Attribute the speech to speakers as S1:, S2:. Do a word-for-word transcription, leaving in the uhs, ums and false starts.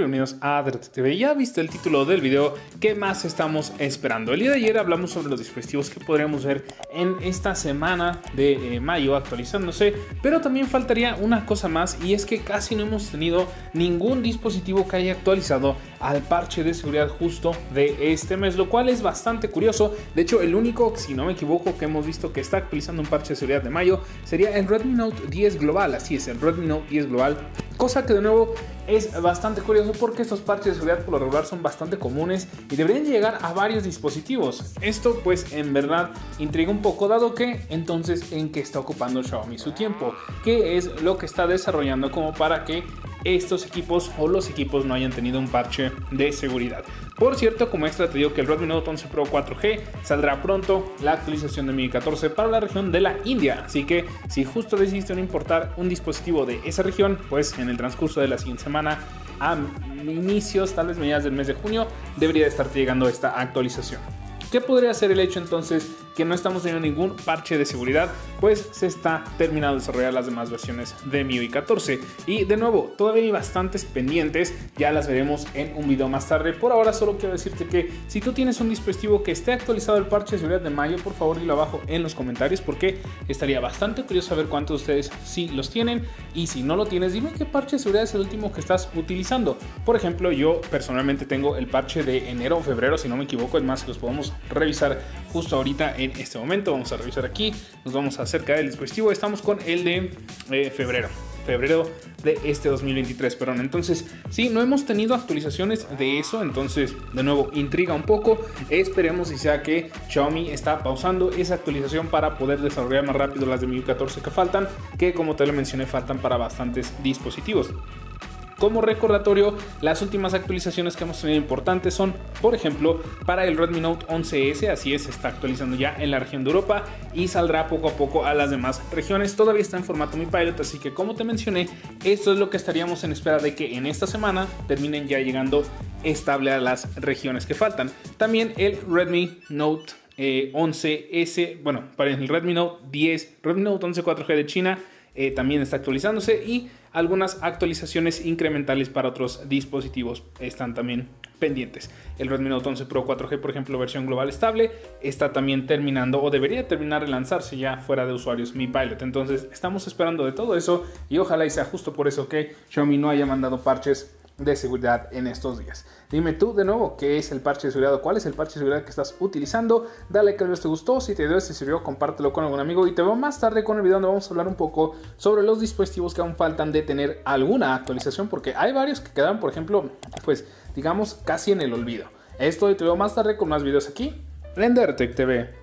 S1: Bienvenidos a Adretech T V. Ya viste el título del video, ¿qué más estamos esperando? El día de ayer hablamos sobre los dispositivos que podríamos ver en esta semana de eh, mayo actualizándose, pero también faltaría una cosa más, y es que casi no hemos tenido ningún dispositivo que haya actualizado al parche de seguridad justo de este mes, lo cual es bastante curioso. De hecho, el único, si no me equivoco, que hemos visto que está actualizando un parche de seguridad de mayo sería el Redmi Note diez Global. Así es, el Redmi Note diez Global, cosa que de nuevo es bastante curioso porque estos parches de seguridad por lo regular son bastante comunes y deberían llegar a varios dispositivos. Esto pues en verdad intriga un poco, dado que entonces en qué está ocupando Xiaomi su tiempo, qué es lo que está desarrollando como para que estos equipos o los equipos no hayan tenido un parche de seguridad. Por cierto, como extra te digo que el Redmi Note once Pro cuatro G saldrá pronto la actualización de M I U I catorce para la región de la India, así que si justo decidiste no importar un dispositivo de esa región, pues en el transcurso de la siguiente semana, a inicios, tal vez mediados del mes de junio, debería de estarte llegando esta actualización. ¿Qué podría ser el hecho entonces que no estamos teniendo ningún parche de seguridad? Pues se está terminando de desarrollar las demás versiones de M I U I catorce y de nuevo todavía hay bastantes pendientes, ya las veremos en un video más tarde. Por ahora solo quiero decirte que si tú tienes un dispositivo que esté actualizado el parche de seguridad de mayo, por favor dilo abajo en los comentarios, porque estaría bastante curioso saber cuántos de ustedes sí los tienen, y si no lo tienes, dime qué parche de seguridad es el último que estás utilizando. Por ejemplo, yo personalmente tengo el parche de enero o febrero, si no me equivoco, es más, los podemos revisar justo ahorita en este momento. Vamos a revisar aquí, nos vamos acerca del dispositivo, estamos con el de eh, febrero febrero de este dos mil veintitrés, perdón. Entonces sí, no hemos tenido actualizaciones de eso, entonces de nuevo intriga un poco. Esperemos si sea que Xiaomi está pausando esa actualización para poder desarrollar más rápido las de M I U I catorce que faltan, que como te lo mencioné faltan para bastantes dispositivos. Como recordatorio, las últimas actualizaciones que hemos tenido importantes son, por ejemplo, para el Redmi Note once S, así es, se está actualizando ya en la región de Europa y saldrá poco a poco a las demás regiones. Todavía está en formato Mi Pilot, así que como te mencioné, esto es lo que estaríamos en espera de que en esta semana terminen ya llegando estable a las regiones que faltan. También el Redmi Note eh, once S, bueno, para el Redmi Note diez, Redmi Note once cuatro G de China, Eh, también está actualizándose, y algunas actualizaciones incrementales para otros dispositivos están también pendientes. El Redmi Note once Pro cuatro G, por ejemplo, versión global estable, está también terminando o debería terminar de lanzarse ya fuera de usuarios Mi Pilot. Entonces estamos esperando de todo eso y ojalá y sea justo por eso que Xiaomi no haya mandado parches de seguridad en estos días. Dime tú de nuevo qué es el parche de seguridad o cuál es el parche de seguridad que estás utilizando. Dale que el video te gustó, si te dio este sirvió, compártelo con algún amigo y te veo más tarde con el video donde vamos a hablar un poco sobre los dispositivos que aún faltan de tener alguna actualización, porque hay varios que quedan, por ejemplo, pues digamos casi en el olvido. Esto y te veo más tarde con más videos aquí en Adretech T V.